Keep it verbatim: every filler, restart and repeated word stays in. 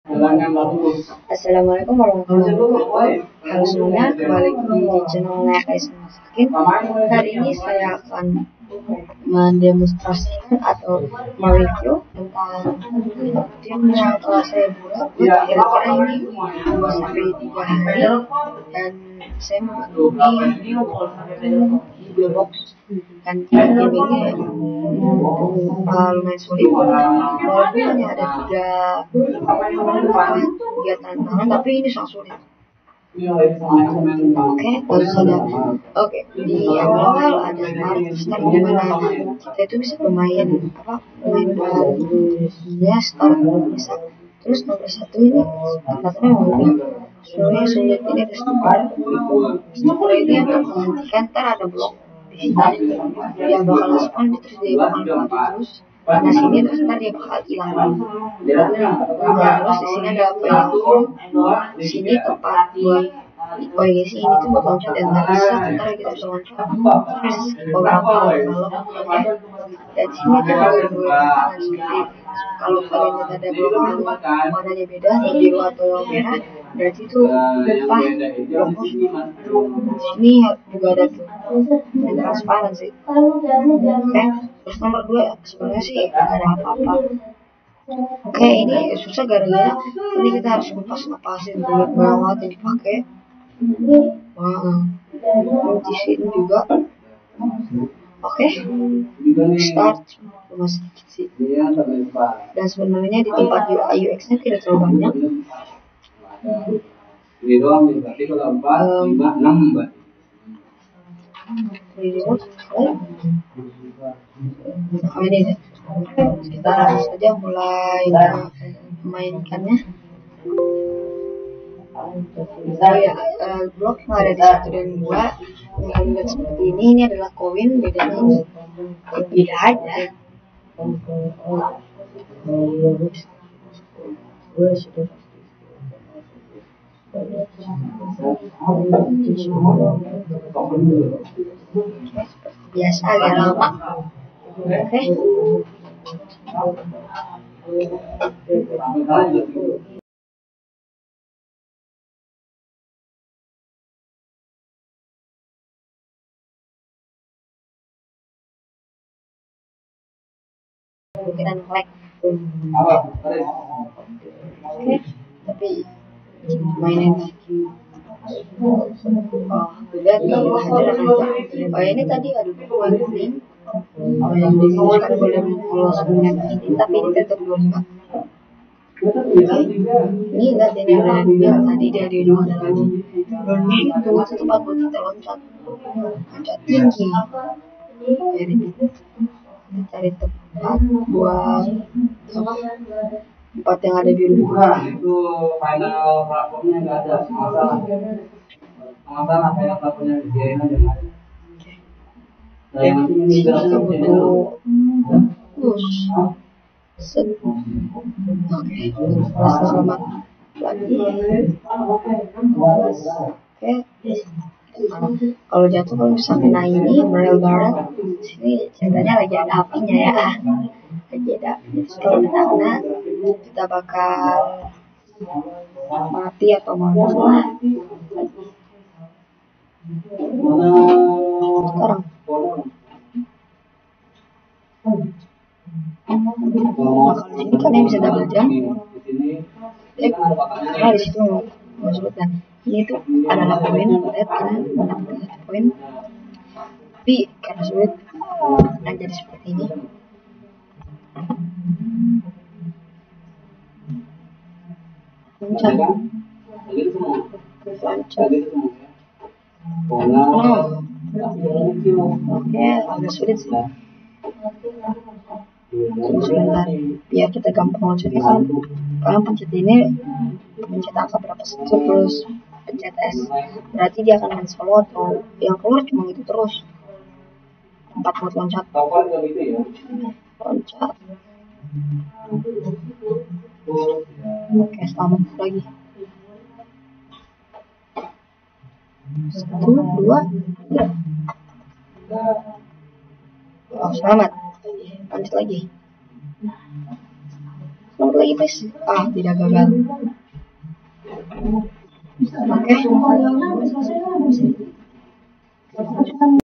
Assalamualaikum warahmatullahi wabarakatuh. Halo semuanya, kembali di channel Guys Masakin. Hari ini saya akan mendemonstrasikan atau mereview tentang tim yang telah saya buat. Kira-kira ini dua sampai tiga hari dan saya mengunjungi video box dan tim ini uh, lumayan sulit. Walaupun hanya ada tiga tiga tantangan, tapi ini sangat sulit. Oke, langsung saja. Oke, di awal ada start start di mana kita itu bisa bermain apa main dengan ya start bisa. Terus nomor satu ini tempatnya mobil. Soalnya sulit ini ada stopper. Stopper ini untuk menghentikan ntar ada blok di sini. Dia bakal spawn terus dia bakal mati terus. Nah sini terus ntar dia bakal hilang. Nah, terus di sini ada apa yang di sini tempat buat oh iya sih ini tuh buat loncat dan nggak bisa ntar kita bisa loncat terus beberapa balok dan di sini kan ada dua tangan seperti kalau kalian lihat ada blok warnanya beda biru atau merah berarti itu apa blok di sini juga ada tuh yang transparan sih. Oke terus nomor dua sebenarnya sih nggak ada apa-apa. Oke ini susah gara-gara ini kita harus lepas-lepasin dulu banget yang dipakai. Wah, di sini juga. Oke, start masih sih. Dan sebenarnya di tempat U I U X-nya tidak terlalu banyak. Ini doang nih, berarti kalau empat, lima, enam, mbak. Oh ini deh. Kita harus saja mulai memainkannya. Oh ya, uh, blok yang ada di satu dan dua yang lihat seperti ini, ini adalah koin, bedanya ini beda aja. Biasa agak lama. Oke. Mungkinan like. Oke, tapi mainin lagi. Oh, lihat nih hadir akan oh ini tadi ada dua kuning. Oh yang di sini kan boleh langsung ini, tapi ini tetap dua puluh lima. Ini lihat ini ada yang tadi dia di rumah ada lagi. Itu itu tempat buat kita loncat, loncat tinggi. Jadi cari tempat buat tempat yang ada di rumah. Itu final platformnya nggak ada masalah. Masalah final platformnya biarin aja nggak ada. Nah, yang nanti ini kita butuh push set. Oke, selamat lagi. Oke. Kalau jatuh kalau bisa kena ini Braille Barat sini ceritanya lagi ada apinya ya lagi ada terus kalau kita kena kita bakal mati atau mana lah sekarang nah, kalau ini kan yang bisa double jump eh karena di situ nggak sebutkan ini tuh adalah poin lihat karena mendapat satu poin tapi karena sulit akan jadi seperti ini. Loncat loncat oh oke agak sulit sih. Tunggu sebentar biar kita gampang loncatnya kan kalian pencet ini pencet angka berapa satu terus pencet S berarti dia akan main solo atau yang keluar cuma itu terus tempat buat loncat loncat oke selamat lagi satu dua tiga oh selamat lanjut lagi selamat I P S. Ah, tidak gagal. Oke. Okay.